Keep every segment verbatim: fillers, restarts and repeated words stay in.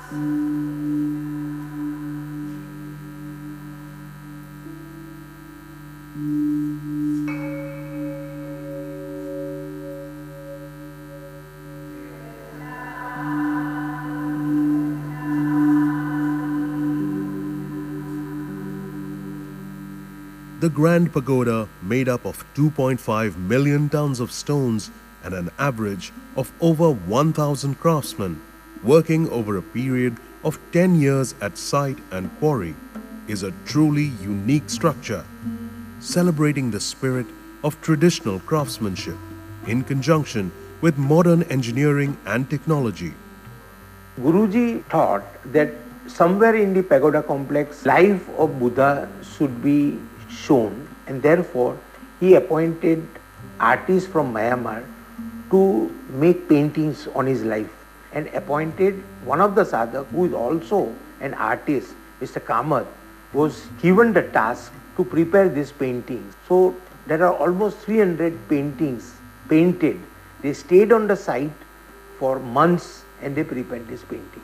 The Grand Pagoda, made up of two point five million tons of stones and an average of over one thousand craftsmen working over a period of ten years at site and quarry, is a truly unique structure, celebrating the spirit of traditional craftsmanship in conjunction with modern engineering and technology. Guruji thought that somewhere in the pagoda complex, life of Buddha should be shown, and therefore he appointed artists from Myanmar to make paintings on his life, and appointed one of the sadhak who is also an artist, Mister Kamath, was given the task to prepare these paintings. So there are almost three hundred paintings painted. They stayed on the site for months and they prepared this painting.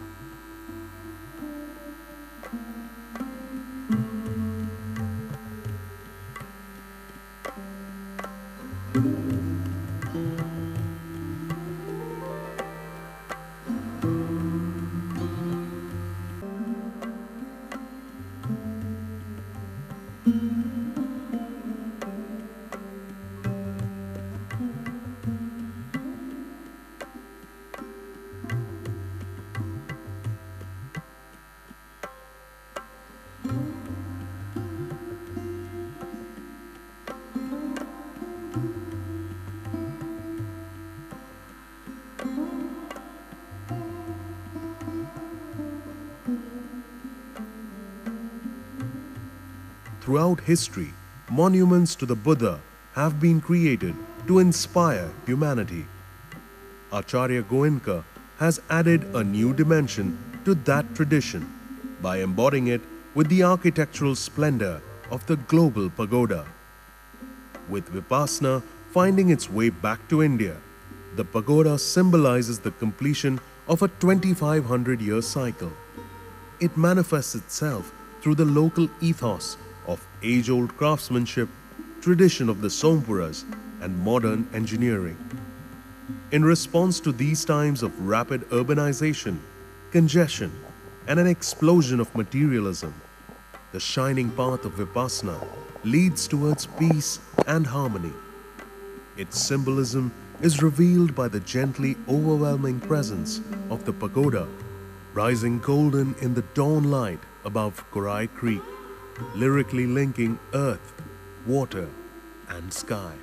Throughout history, monuments to the Buddha have been created to inspire humanity. Acharya Goenka has added a new dimension to that tradition by embodying it with the architectural splendor of the global pagoda. With Vipassana finding its way back to India, the pagoda symbolizes the completion of a twenty-five hundred year cycle. It manifests itself through the local ethos of age-old craftsmanship, tradition of the Sompuras, and modern engineering. In response to these times of rapid urbanization, congestion, and an explosion of materialism, the shining path of Vipassana leads towards peace and harmony. Its symbolism is revealed by the gently overwhelming presence of the pagoda, rising golden in the dawn light above Korai Creek, lyrically linking earth, water, and sky.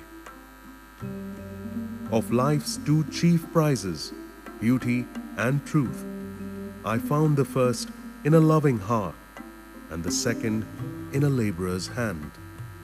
Of life's two chief prizes, beauty and truth, I found the first in a loving heart and the second in a laborer's hand.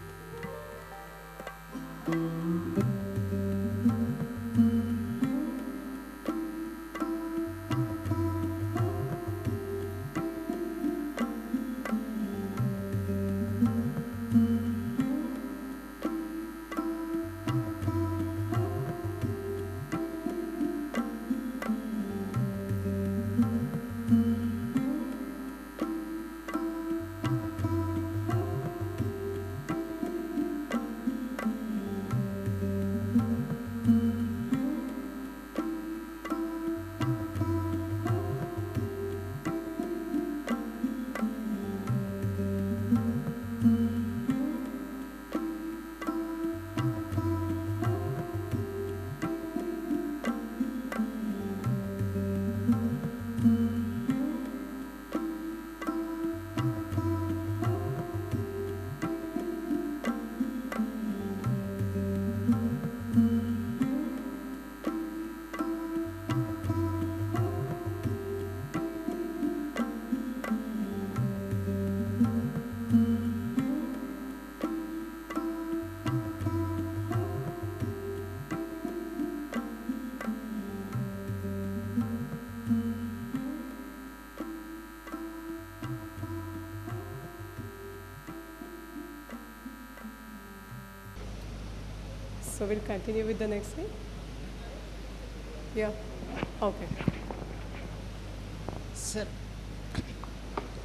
So we'll continue with the next thing. Yeah. Okay. Sir,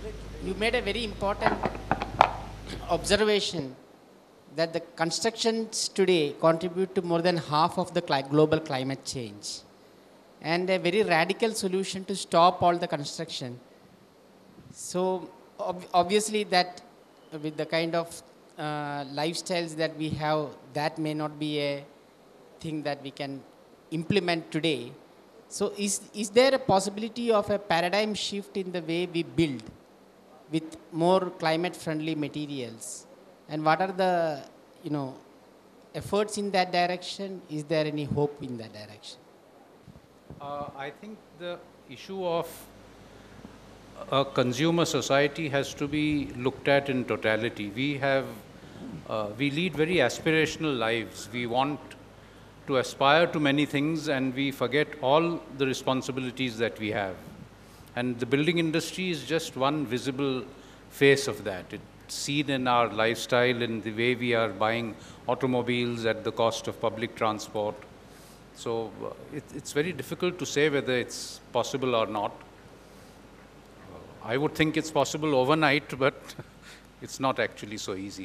You made a very important observation that the constructions today contribute to more than half of the cli- global climate change. And a very radical solution to stop all the construction. So ob- obviously that uh, with the kind of uh, lifestyles that we have, that may not be a thing that we can implement today. So is, is there a possibility of a paradigm shift in the way we build with more climate friendly materials? And what are the, you know, efforts in that direction? Is there any hope in that direction? Uh, I think the issue of a consumer society has to be looked at in totality. We have, uh, we lead very aspirational lives. We want to aspire to many things and we forget all the responsibilities that we have. And the building industry is just one visible face of that. It's seen in our lifestyle, in the way we are buying automobiles at the cost of public transport. So uh, it, it's very difficult to say whether it's possible or not. Uh, I would think it's possible overnight, but it's not actually so easy.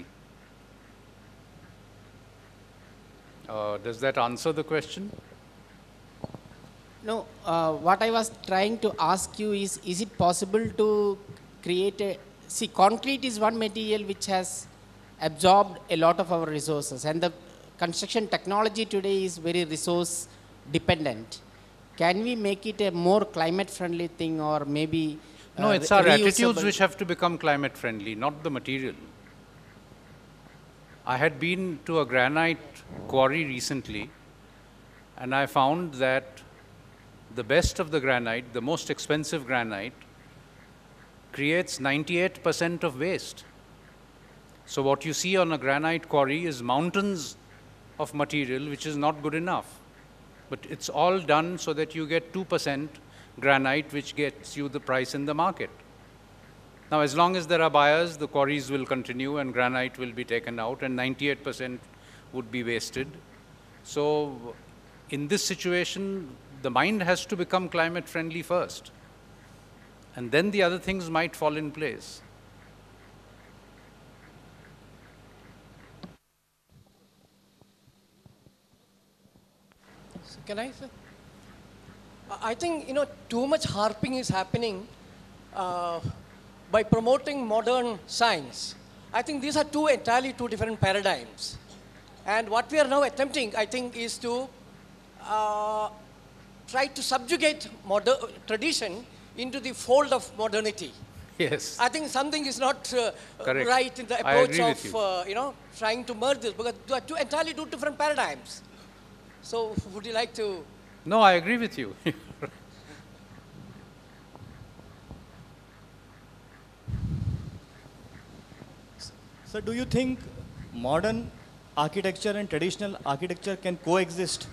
Uh, does that answer the question? No, uh, what I was trying to ask you is, is it possible to create a, see, concrete is one material which has absorbed a lot of our resources, and the construction technology today is very resource dependent. Can we make it a more climate friendly thing, or maybe uh, No, it's our reusable? attitudes which have to become climate friendly, not the material. I had been to a granite quarry recently, and I found that the best of the granite, the most expensive granite, creates ninety-eight percent of waste. So what you see on a granite quarry is mountains of material which is not good enough. But it's all done so that you get two percent granite, which gets you the price in the market. Now, as long as there are buyers, the quarries will continue and granite will be taken out and ninety-eight percent would be wasted. So in this situation, the mind has to become climate friendly first. And then the other things might fall in place. Can I, sir? I think, you know, too much harping is happening uh, by promoting modern science. I think these are two entirely two different paradigms. And what we are now attempting, I think, is to uh, try to subjugate modern tradition into the fold of modernity. Yes. I think something is not uh, Correct. right in the I approach agree with of, you. uh, you know, trying to merge this, because they are two entirely two different paradigms. So would you like to? No, I agree with you. So do you think modern architecture and traditional architecture can coexist?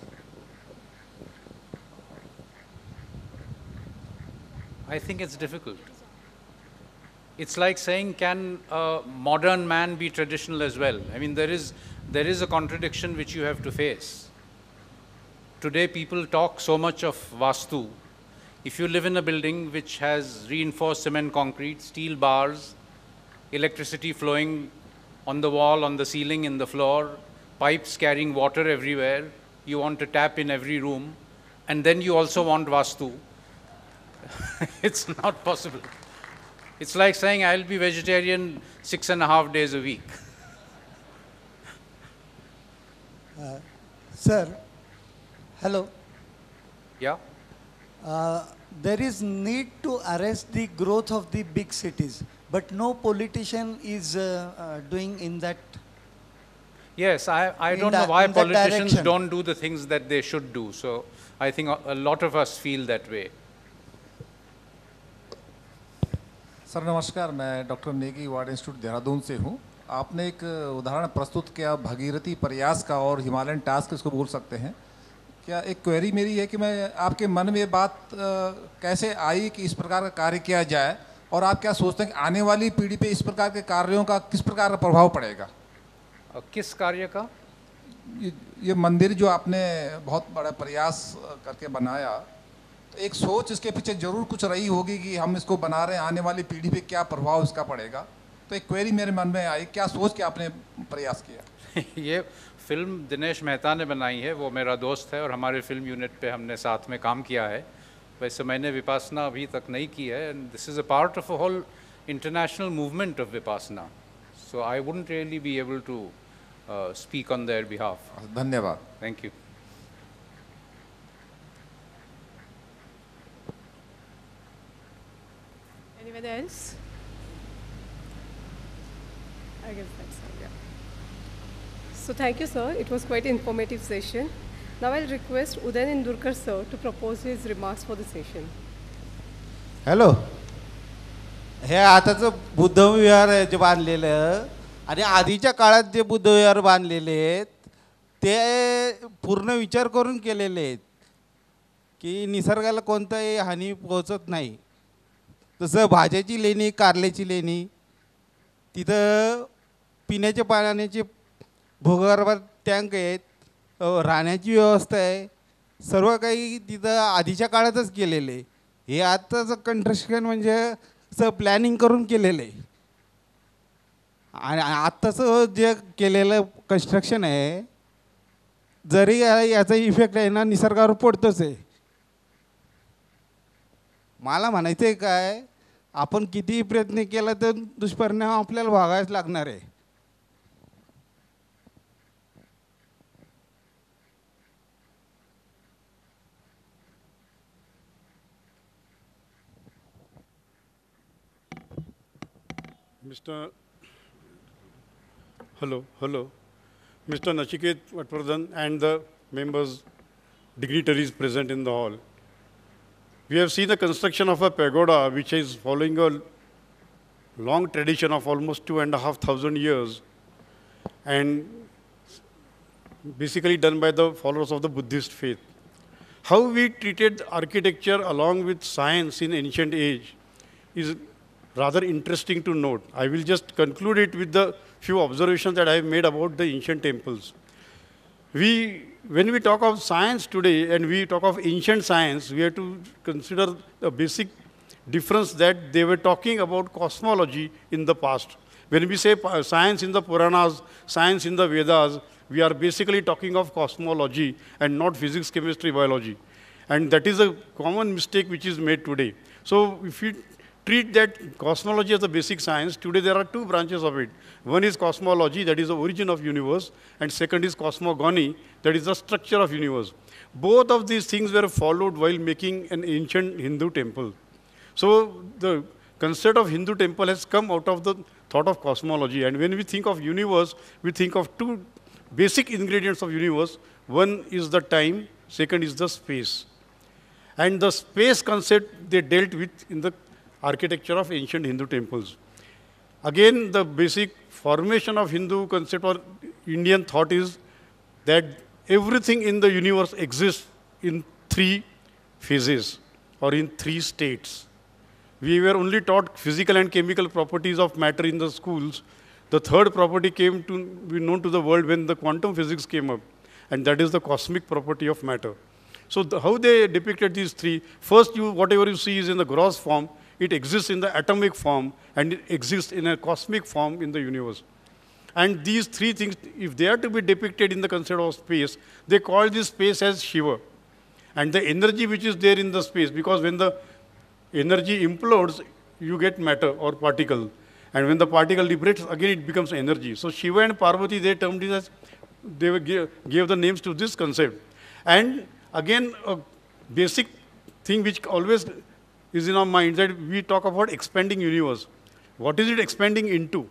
I think it's difficult. It's like saying, can a modern man be traditional as well? I mean, there is, there is a contradiction which you have to face. Today, people talk so much of Vastu. If you live in a building which has reinforced cement concrete, steel bars, electricity flowing on the wall, on the ceiling, in the floor, pipes carrying water everywhere, you want a tap in every room, and then you also want Vastu, it's not possible. It's like saying, I'll be vegetarian six and a half days a week. Uh, sir, hello. Yeah? Uh, there is need to arrest the growth of the big cities, but no politician is uh, uh, doing in that. Yes, I, I In don't that- know why in that politicians direction. don't do the things that they should do. So I think a, a lot of us feel that way. Sir नमस्कार, मैं doctor Negi ward institute Dehradun से हूँ। आपने एक उदाहरण प्रस्तुत किया भगीरथी प्रयास का और हिमालयन टास्क, इसको बोल सकते हैं क्या। एक क्वेरी मेरी है कि मैं आपके मन में ये बात आ, कैसे आई कि इस प्रकार का कार्य किया जाए, और आप क्या सोचते हैं कि आने वाली पीढ़ी पे इस प्रकार के कार्यों का किस प्रकार का प्रभाव पड़ेगा? किस कार्य का? ये, ये मंदिर जो आपने बहुत बड़ा प्रयास करके बनाया, एक सोच इसके पीछे जरूर कुछ रही होगी कि हम इसको बना रहे हैं, आने वाली पीढ़ी पे क्या प्रभाव इसका पड़ेगा। तो एक क्वेरी मेरे मन में आई, क्या सोच के आपने प्रयास किया? ये फिल्म दिनेश मेहता ने बनाई है, वो मेरा दोस्त है और हमारे फिल्म यूनिट पे हमने साथ में काम किया है। वैसे मैंने विपासना अभी तक नहीं की है, and this is a part of a whole international movement of Vipassana, so I wouldn't really be able to speak on their behalf. धन्यवाद। Thank you. Anyone else? I guess that's all, yeah. So thank you, sir. It was quite an informative session. Now I'll request Udayan Indurkar, sir, to propose his remarks for the session. Hello, हे आताचं बुद्ध विहार आहे जे बांधलेलं आणि आधीच्या काळात जे बुद्ध विहार बांधलेले आहेत ते पूर्ण विचार करून केलेले आहेत की निसर्गाला कोणताही हानी पोहोचत नाही. तसं भाज्याची लेणी, कारल्याची लेणी, तिथं पिण्याच्या पाण्याचे भूगर्भात टँक आहेत, राहण्याची व्यवस्था आहे, सर्व काही तिथं आधीच्या काळातच केलेलं आहे. हे आत्ताचं कन्स्ट्रक्शन म्हणजे असं प्लॅनिंग करून केलेलं आहे. आणि आत्ताचं जे केलेलं कन्स्ट्रक्शन आहे, जरी याचा इफेक्ट आहे ना निसर्गावर पडतोच आहे. मला म्हणायचं आहे काय, आपण कितीही प्रयत्न केला तर दुष्परिणाम आपल्याला भोगावेच लागणार आहे. Mister Hello, hello. Mister Nachiket Patwardhan and the members, dignitaries present in the hall. We have seen the construction of a pagoda which is following a long tradition of almost two and a half thousand years and basically done by the followers of the Buddhist faith. How we treated architecture along with science in ancient age is rather interesting to note. I will just conclude it with the few observations that I have made about the ancient temples. We, when we talk of science today and we talk of ancient science, we have to consider the basic difference that they were talking about cosmology in the past. When we say science in the Puranas, science in the Vedas, we are basically talking of cosmology and not physics, chemistry, biology. And that is a common mistake which is made today. So if we treat that cosmology as a basic science, today there are two branches of it. One is cosmology, that is the origin of universe, and second is cosmogony, that is the structure of universe. Both of these things were followed while making an ancient Hindu temple. So the concept of Hindu temple has come out of the thought of cosmology. And when we think of universe, we think of two basic ingredients of universe. One is the time, second is the space. And the space concept they dealt with in the architecture of ancient Hindu temples. Again, the basic formation of Hindu concept or Indian thought is that everything in the universe exists in three phases or in three states. We were only taught physical and chemical properties of matter in the schools. The third property came to be known to the world when the quantum physics came up, and that is the cosmic property of matter. So the, how they depicted these three, first you, whatever you see is in the gross form, it exists in the atomic form, and it exists in a cosmic form in the universe. And these three things, if they are to be depicted in the concept of space, they call this space as Shiva. And the energy which is there in the space, because when the energy implodes, you get matter or particle. And when the particle liberates, again it becomes energy. So Shiva and Parvati, they termed it as, they were gave, gave the names to this concept. And again, a basic thing which always is in our mind that we talk about expanding universe. What is it expanding into?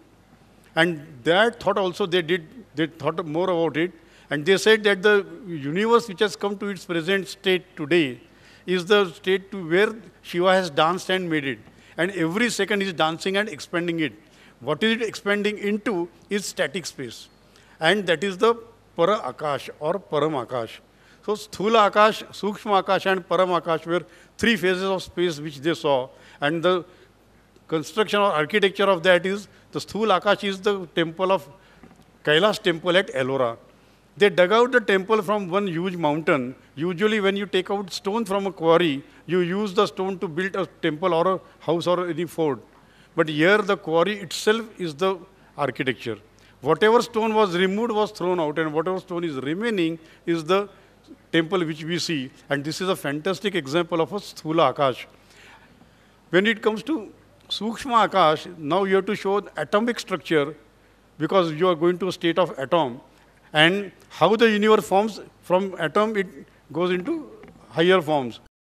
And that thought also they did, they thought more about it. And they said that the universe which has come to its present state today is the state to where Shiva has danced and made it. And every second is dancing and expanding it. What is it expanding into is static space. And that is the Para Akash or Param Akash. So Sthula Akash, Sukshma Akash and Param Akash were three phases of space which they saw. And the construction or architecture of that is, the Sthula Akash is the temple of Kailash temple at Ellora. They dug out the temple from one huge mountain. Usually when you take out stone from a quarry, you use the stone to build a temple or a house or any fort. But here the quarry itself is the architecture. Whatever stone was removed was thrown out, and whatever stone is remaining is the temple which we see. And this is a fantastic example of a Sthula Akash. When it comes to Sukshma Akash, now you have to show the atomic structure, because you are going to a state of atom, and how the universe forms from atom, it goes into higher forms.